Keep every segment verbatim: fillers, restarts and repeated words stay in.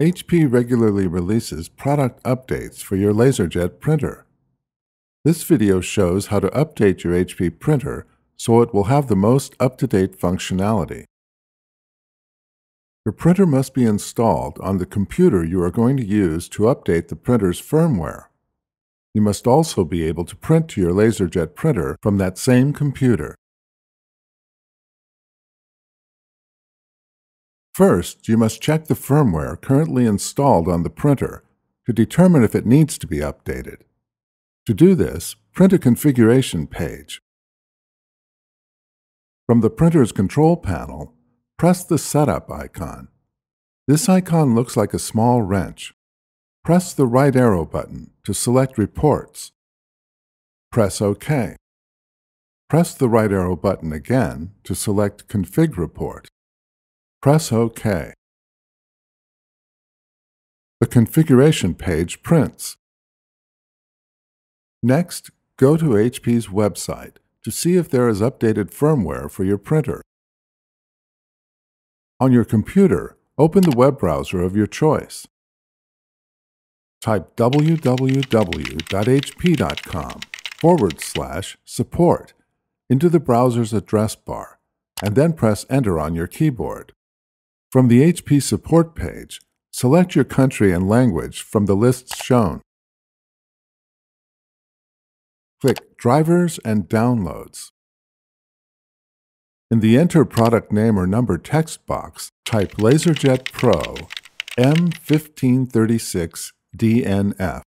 H P regularly releases product updates for your LaserJet printer. This video shows how to update your H P printer so it will have the most up-to-date functionality. Your printer must be installed on the computer you are going to use to update the printer's firmware. You must also be able to print to your LaserJet printer from that same computer. First, you must check the firmware currently installed on the printer to determine if it needs to be updated. To do this, print a configuration page. From the printer's control panel, press the Setup icon. This icon looks like a small wrench. Press the right arrow button to select Reports. Press OK. Press the right arrow button again to select Config Report. Press OK. The configuration page prints. Next, go to H P's website to see if there is updated firmware for your printer. On your computer, open the web browser of your choice. Type w w w dot h p dot com forward slash support into the browser's address bar, and then press Enter on your keyboard. From the H P support page, select your country and language from the lists shown. Click Drivers and Downloads. In the Enter Product Name or Number text box, type LaserJet Pro M fifteen thirty-six D N F.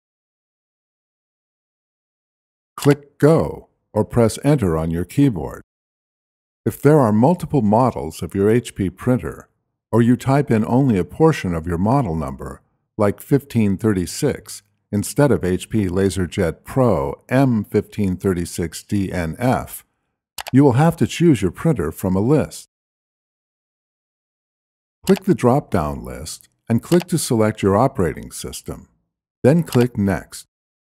Click Go or press Enter on your keyboard. If there are multiple models of your H P printer, or you type in only a portion of your model number, like fifteen thirty-six, instead of H P LaserJet Pro M fifteen thirty-six D N F, you will have to choose your printer from a list. Click the drop-down list and click to select your operating system. Then click Next.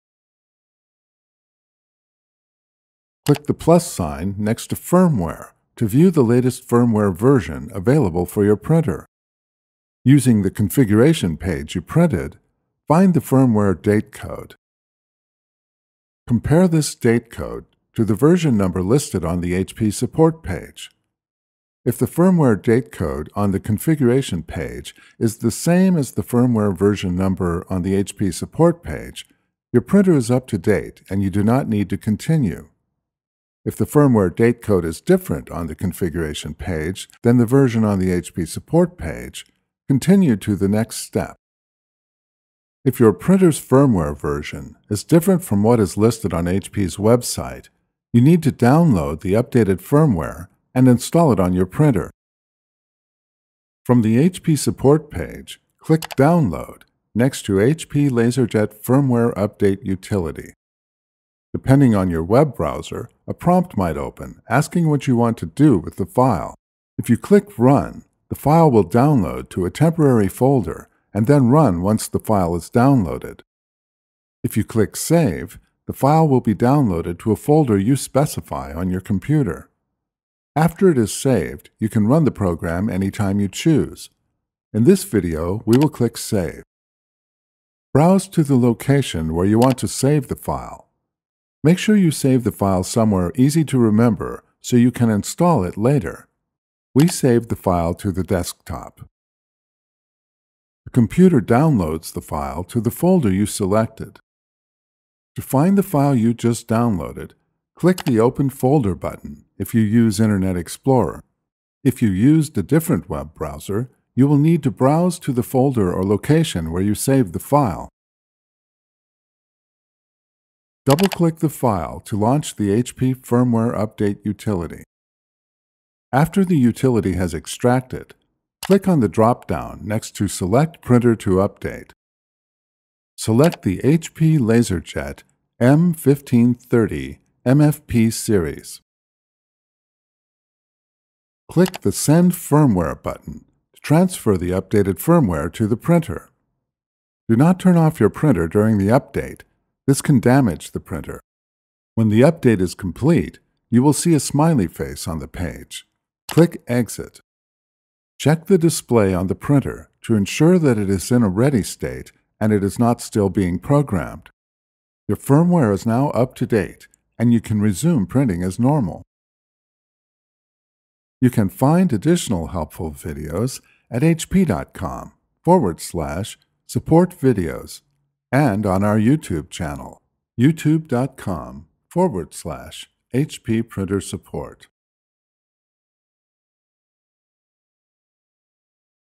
Click the plus sign next to Firmware to view the latest firmware version available for your printer. Using the configuration page you printed, find the firmware date code. Compare this date code to the version number listed on the H P support page. If the firmware date code on the configuration page is the same as the firmware version number on the H P support page, your printer is up to date and you do not need to continue. If the firmware date code is different on the configuration page than the version on the H P support page, continue to the next step. If your printer's firmware version is different from what is listed on H P's website, you need to download the updated firmware and install it on your printer. From the H P support page, click Download next to H P LaserJet Firmware Update Utility. Depending on your web browser, a prompt might open asking what you want to do with the file. If you click Run, the file will download to a temporary folder and then run once the file is downloaded. If you click Save, the file will be downloaded to a folder you specify on your computer. After it is saved, you can run the program anytime you choose. In this video, we will click Save. Browse to the location where you want to save the file. Make sure you save the file somewhere easy to remember so you can install it later. We saved the file to the desktop. The computer downloads the file to the folder you selected. To find the file you just downloaded, click the Open Folder button if you use Internet Explorer. If you used a different web browser, you will need to browse to the folder or location where you saved the file. Double-click the file to launch the H P Firmware Update utility. After the utility has extracted, click on the drop-down next to Select Printer to Update. Select the H P LaserJet M fifteen thirty M F P series. Click the Send Firmware button to transfer the updated firmware to the printer. Do not turn off your printer during the update. This can damage the printer. When the update is complete, you will see a smiley face on the page. Click Exit. Check the display on the printer to ensure that it is in a ready state and it is not still being programmed. Your firmware is now up to date, and you can resume printing as normal. You can find additional helpful videos at hp.com forward slash support videos and on our YouTube channel, youtube.com forward slash HP printer support.